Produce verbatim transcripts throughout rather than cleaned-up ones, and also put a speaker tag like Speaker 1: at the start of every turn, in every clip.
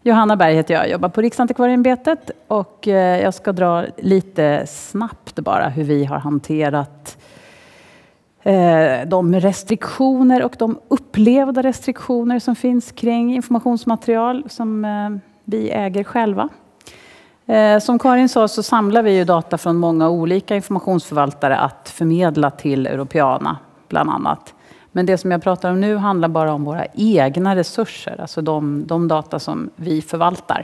Speaker 1: Johanna Berg heter jag, jag jobbar på Riksantikvarieämbetet och jag ska dra lite snabbt bara hur vi har hanterat de restriktioner och de upplevda restriktioner som finns kring informationsmaterial som vi äger själva. Som Karin sa så samlar vi ju data från många olika informationsförvaltare att förmedla till Europeana bland annat. Men det som jag pratar om nu handlar bara om våra egna resurser, alltså de, de data som vi förvaltar.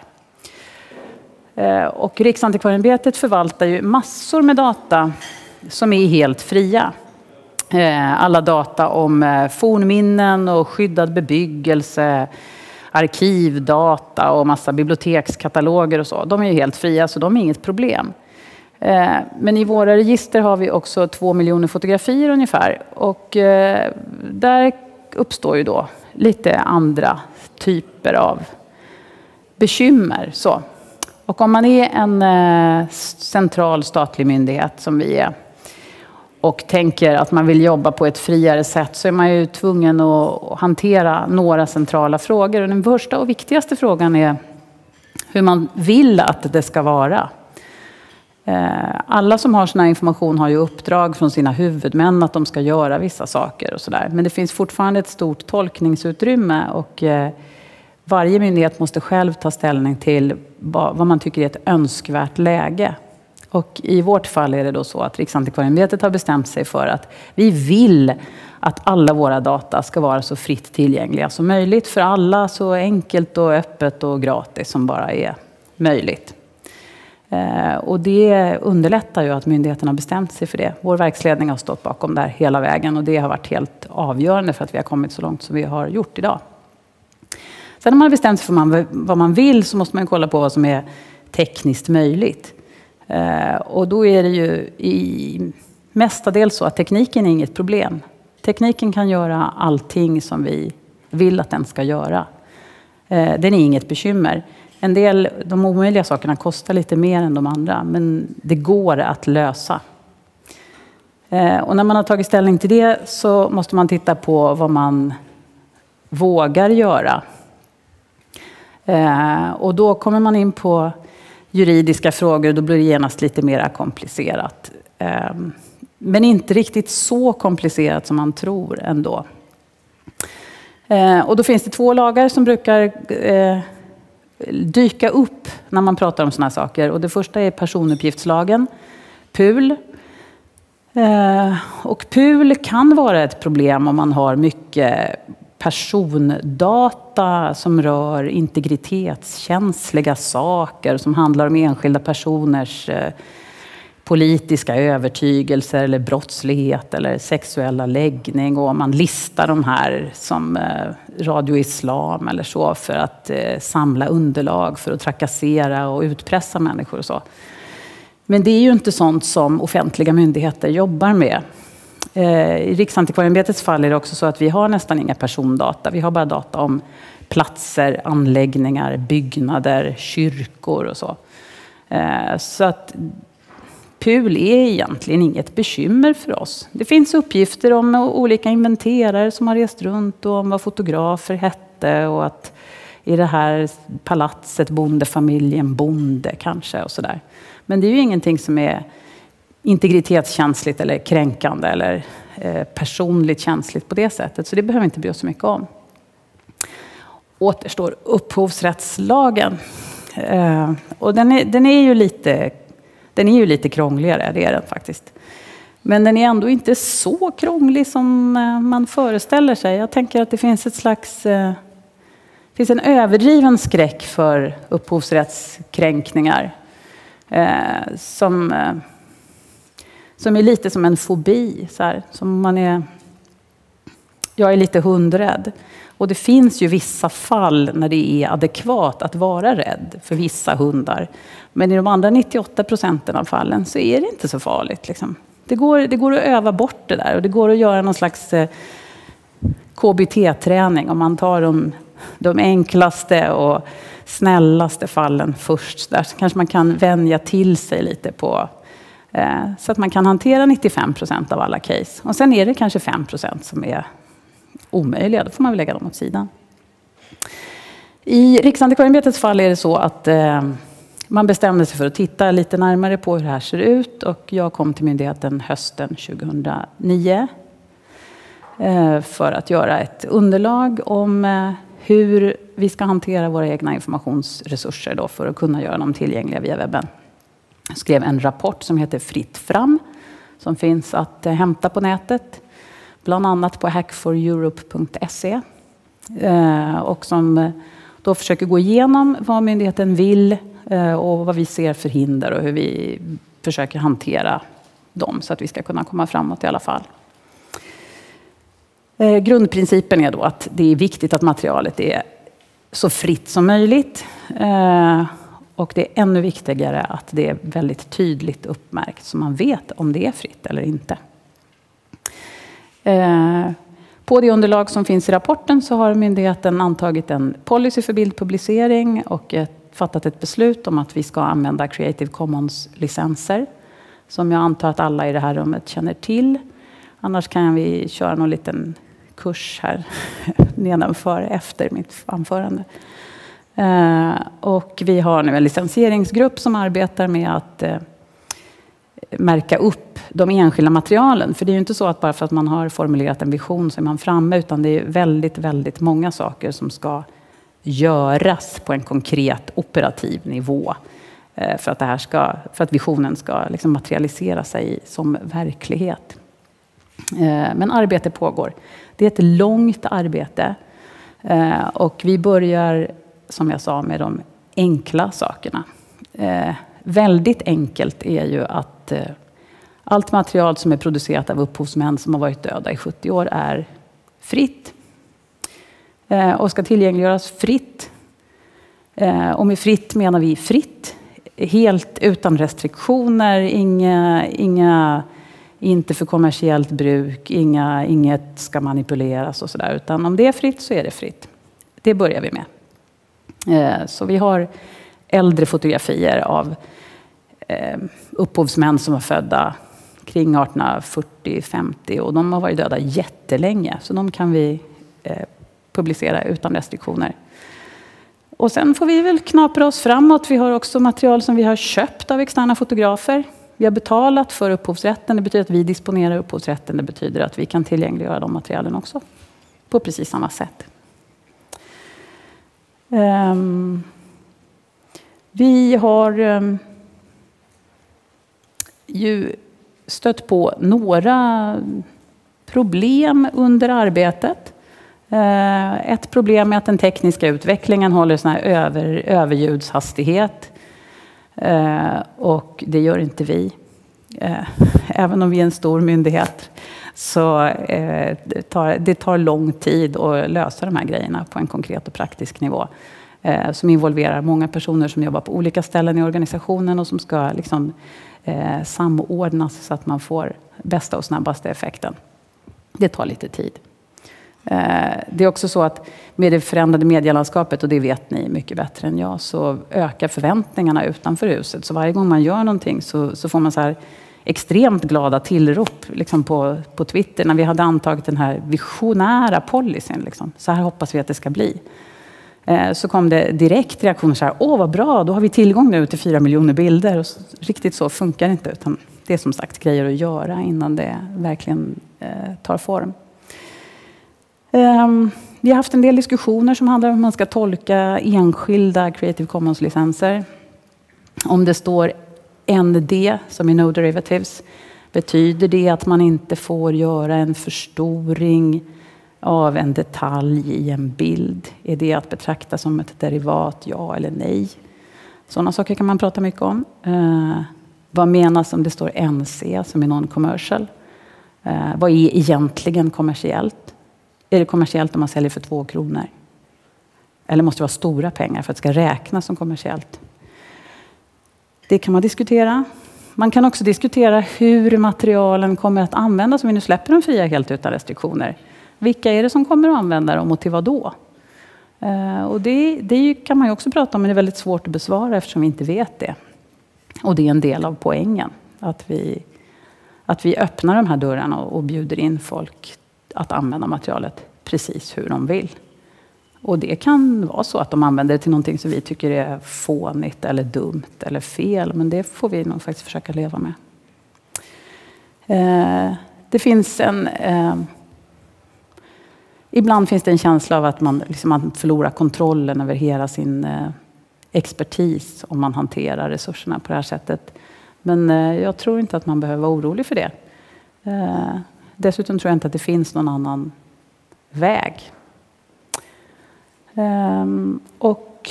Speaker 1: Och Riksantikvarieämbetet förvaltar ju massor med data som är helt fria. Alla data om fornminnen och skyddad bebyggelse, arkivdata och massa bibliotekskataloger och så. De är ju helt fria så de är inget problem. Men i våra register har vi också två miljoner fotografier ungefär. Och där uppstår ju då lite andra typer av bekymmer. Så. Och om man är en central statlig myndighet som vi är och tänker att man vill jobba på ett friare sätt så är man ju tvungen att hantera några centrala frågor. Och den första och viktigaste frågan är hur man vill att det ska vara. Alla som har sån här information har ju uppdrag från sina huvudmän att de ska göra vissa saker och sådär. Men det finns fortfarande ett stort tolkningsutrymme och varje myndighet måste själv ta ställning till vad man tycker är ett önskvärt läge. Och i vårt fall är det då så att Riksantikvarieämbetet har bestämt sig för att vi vill att alla våra data ska vara så fritt tillgängliga som möjligt för alla, så enkelt och öppet och gratis som bara är möjligt. Och det underlättar ju att myndigheten har bestämt sig för det. Vår verksledning har stått bakom det här hela vägen och det har varit helt avgörande för att vi har kommit så långt som vi har gjort idag. Sen när man har bestämt sig för vad man vill så måste man kolla på vad som är tekniskt möjligt. Och då är det ju i mestadels så att tekniken är inget problem. Tekniken kan göra allting som vi vill att den ska göra. Den är inget bekymmer. En del, de omöjliga sakerna kostar lite mer än de andra, men det går att lösa. Och när man har tagit ställning till det så måste man titta på vad man vågar göra. Och då kommer man in på juridiska frågor, då blir det genast lite mer komplicerat. Men inte riktigt så komplicerat som man tror ändå. Och då finns det två lagar som brukar dyka upp när man pratar om såna här saker. Och det första är personuppgiftslagen, P U L. Och P U L kan vara ett problem om man har mycket persondata som rör integritetskänsliga saker som handlar om enskilda personers politiska övertygelser eller brottslighet eller sexuella läggning, och om man listar de här som Radio Islam eller så för att samla underlag för att trakassera och utpressa människor och så. Men det är ju inte sånt som offentliga myndigheter jobbar med. I Riksantikvarieämbetets fall är det också så att vi har nästan inga persondata. Vi har bara data om platser, anläggningar, byggnader, kyrkor och så. Så att P U L är egentligen inget bekymmer för oss. Det finns uppgifter om olika inventerare som har rest runt och om vad fotografer hette och att i det här palatset bonde familjen bonde kanske och sådär. Men det är ju ingenting som är integritetskänsligt eller kränkande eller eh, personligt känsligt på det sättet. Så det behöver vi inte bry oss så mycket om. Återstår upphovsrättslagen. Eh, och den är, den är ju lite, den är ju lite krångligare, det är den faktiskt. Men den är ändå inte så krånglig som eh, man föreställer sig. Jag tänker att det finns ett slags... Eh, det finns en överdriven skräck för upphovsrättskränkningar. Eh, som... Eh, Som är lite som en fobi. Så här, som man är, jag är lite hundrädd. Och det finns ju vissa fall när det är adekvat att vara rädd för vissa hundar. Men i de andra nittioåtta procenten av fallen så är det inte så farligt. Liksom. Det, går, det går att öva bort det där. Och det går att göra någon slags eh, K B T-träning. Om man tar de, de enklaste och snällaste fallen först. Där så kanske man kan vänja till sig lite på... Så att man kan hantera nittiofem procent av alla case. Och sen är det kanske fem procent som är omöjliga. Då får man väl lägga dem åt sidan. I Riksantikvarieämbetets fall är det så att eh, man bestämde sig för att titta lite närmare på hur det här ser ut. Och jag kom till myndigheten hösten tjugohundranio eh, för att göra ett underlag om eh, hur vi ska hantera våra egna informationsresurser då för att kunna göra dem tillgängliga via webben. Jag skrev en rapport som heter Fritt fram som finns att eh, hämta på nätet. Bland annat på hack for europe punkt se. Eh, och som då försöker gå igenom vad myndigheten vill eh, och vad vi ser för hinder och hur vi försöker hantera dem så att vi ska kunna komma framåt i alla fall. Eh, grundprincipen är då att det är viktigt att materialet är så fritt som möjligt. Eh, och det är ännu viktigare att det är väldigt tydligt uppmärkt så man vet om det är fritt eller inte. Eh, På det underlag som finns i rapporten så har myndigheten antagit en policy för bildpublicering och ett, fattat ett beslut om att vi ska använda Creative Commons-licenser. Som jag antar att alla i det här rummet känner till. Annars kan vi köra någon liten kurs här nedanför efter mitt anförande. Eh, och vi har nu en licensieringsgrupp som arbetar med att eh, märka upp de enskilda materialen. För det är ju inte så att bara för att man har formulerat en vision så är man framme, utan det är väldigt, väldigt många saker som ska göras på en konkret operativ nivå för att, det här ska, för att visionen ska liksom materialisera sig som verklighet. Men arbete pågår. Det är ett långt arbete och vi börjar, som jag sa, med de enkla sakerna. Väldigt enkelt är ju att allt material som är producerat av upphovsmän som har varit döda i sjuttio år är fritt. Och ska tillgängliggöras fritt. Och med fritt menar vi fritt. Helt utan restriktioner. Inga, inga, inte för kommersiellt bruk. Inga, inget ska manipuleras och sådär. Utan om det är fritt så är det fritt. Det börjar vi med. Så vi har äldre fotografier av upphovsmän som var födda kring arton fyrtio femtio och de har varit döda jättelänge så de kan vi eh, publicera utan restriktioner. Och sen får vi väl knapra oss framåt. Vi har också material som vi har köpt av externa fotografer. Vi har betalat för upphovsrätten. Det betyder att vi disponerar upphovsrätten. Det betyder att vi kan tillgängliggöra de materialen också på precis samma sätt. Um, vi har um, ju stött på några problem under arbetet. Ett problem är att den tekniska utvecklingen håller sån här över, överljudshastighet. Och det gör inte vi. Även om vi är en stor myndighet så det tar, det tar lång tid att lösa de här grejerna på en konkret och praktisk nivå. Som involverar många personer som jobbar på olika ställen i organisationen och som ska liksom Eh, samordnas så att man får bästa och snabbaste effekten. Det tar lite tid. Eh, det är också så att med det förändrade medielandskapet, och det vet ni mycket bättre än jag, så ökar förväntningarna utanför huset. Så varje gång man gör någonting så, så får man så här extremt glada tillrop liksom på, på Twitter när vi hade antagit den här visionära policyn. Liksom. Så här hoppas vi att det ska bli. Så kom det direkt reaktioner så här, åh vad bra, då har vi tillgång nu till fyra miljoner bilder. Och så, riktigt så funkar det inte, utan det är som sagt grejer att göra innan det verkligen eh, tar form. Um, vi har haft en del diskussioner som handlar om hur man ska tolka enskilda Creative Commons-licenser. Om det står N D som är no derivatives, betyder det att man inte får göra en förstoring av en detalj i en bild? Är det att betrakta som ett derivat, ja eller nej? Sådana saker kan man prata mycket om. Eh, vad menas om det står N C som är non-commercial? Eh, vad är egentligen kommersiellt? Är det kommersiellt om man säljer för två kronor? Eller måste det vara stora pengar för att det ska räknas som kommersiellt? Det kan man diskutera. Man kan också diskutera hur materialen kommer att användas om vi nu släpper dem fria helt utan restriktioner. Vilka är det som kommer att använda dem och till vad då? Uh, och det, det kan man ju också prata om, men det är väldigt svårt att besvara eftersom vi inte vet det. Och det är en del av poängen. Att vi, att vi öppnar de här dörrarna och, och bjuder in folk att använda materialet precis hur de vill. Och det kan vara så att de använder det till någonting som vi tycker är fånigt eller dumt eller fel. Men det får vi nog faktiskt försöka leva med. Eh, det finns en... Eh, ibland finns det en känsla av att man, liksom, man förlorar kontrollen över hela sin eh, expertis om man hanterar resurserna på det här sättet. Men eh, jag tror inte att man behöver vara orolig för det. Eh, dessutom tror jag inte att det finns någon annan väg. Um, och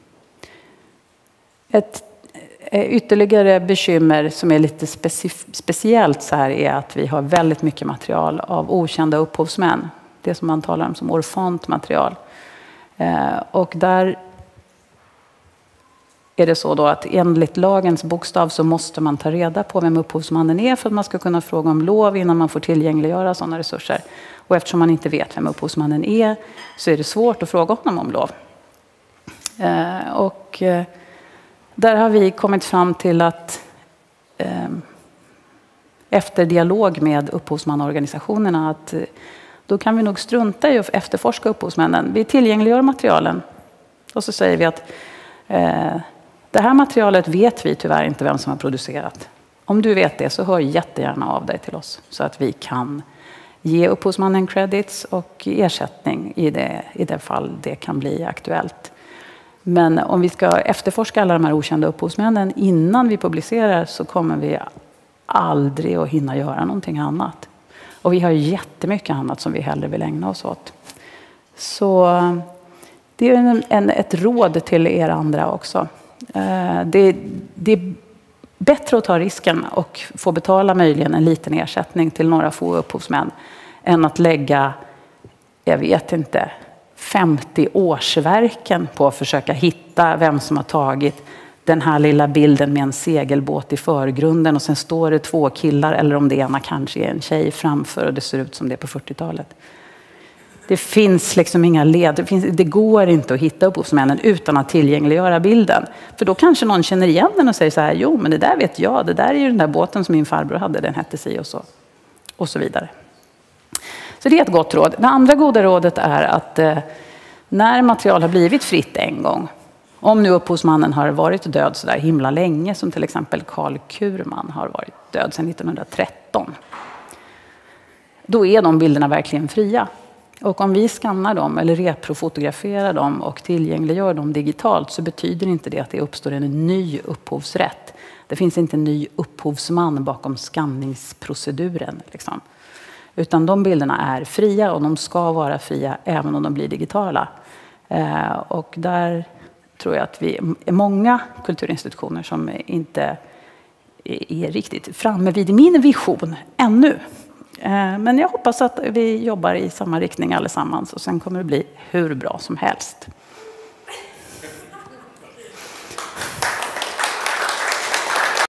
Speaker 1: ett ytterligare bekymmer som är lite specif- speciellt så här är att vi har väldigt mycket material av okända upphovsmän. Det som man talar om som orfant material. Uh, och där är det så då att enligt lagens bokstav så måste man ta reda på vem upphovsmannen är för att man ska kunna fråga om lov innan man får tillgängliggöra sådana resurser. Och eftersom man inte vet vem upphovsmannen är så är det svårt att fråga honom om lov. Eh, och eh, där har vi kommit fram till att eh, efter dialog med upphovsmannaorganisationerna att eh, då kan vi nog strunta i att efterforska upphovsmännen. Vi tillgängliggör materialen och så säger vi att eh, det här materialet vet vi tyvärr inte vem som har producerat. Om du vet det så hör jättegärna av dig till oss så att vi kan ge upphovsmannen credits och ersättning i det, i det fall det kan bli aktuellt. Men om vi ska efterforska alla de här okända upphovsmännen innan vi publicerar så kommer vi aldrig att hinna göra någonting annat. Och vi har jättemycket annat som vi hellre vill ägna oss åt. Så det är en, en, ett råd till er andra också. Det, det är bättre att ta risken och få betala möjligen en liten ersättning till några få upphovsmän än att lägga, jag vet inte, femtio årsverken på att försöka hitta vem som har tagit den här lilla bilden med en segelbåt i förgrunden och sen står det två killar eller om det ena kanske är en tjej framför och det ser ut som det på fyrtiotalet. Det finns liksom inga led. Det, finns, det går inte att hitta upphovsmännen utan att tillgängliggöra bilden. För då kanske någon känner igen den och säger så här, jo men det där vet jag, det där är ju den där båten som min farbror hade, den hette sig och så. Och så vidare. Så det är ett gott råd. Det andra goda rådet är att eh, när material har blivit fritt en gång, om nu upphovsmannen har varit död så där himla länge som till exempel Karl Kurman har varit död sedan nittonhundratretton, då är de bilderna verkligen fria. Och om vi skannar dem eller reprofotograferar dem och tillgängliggör dem digitalt så betyder inte det att det uppstår en ny upphovsrätt. Det finns inte en ny upphovsman bakom skanningsproceduren. Liksom. Utan de bilderna är fria och de ska vara fria även om de blir digitala. Eh, och där tror jag att vi är många kulturinstitutioner som inte är riktigt framme vid min vision ännu. Men jag hoppas att vi jobbar i samma riktning allesammans och sen kommer det bli hur bra som helst.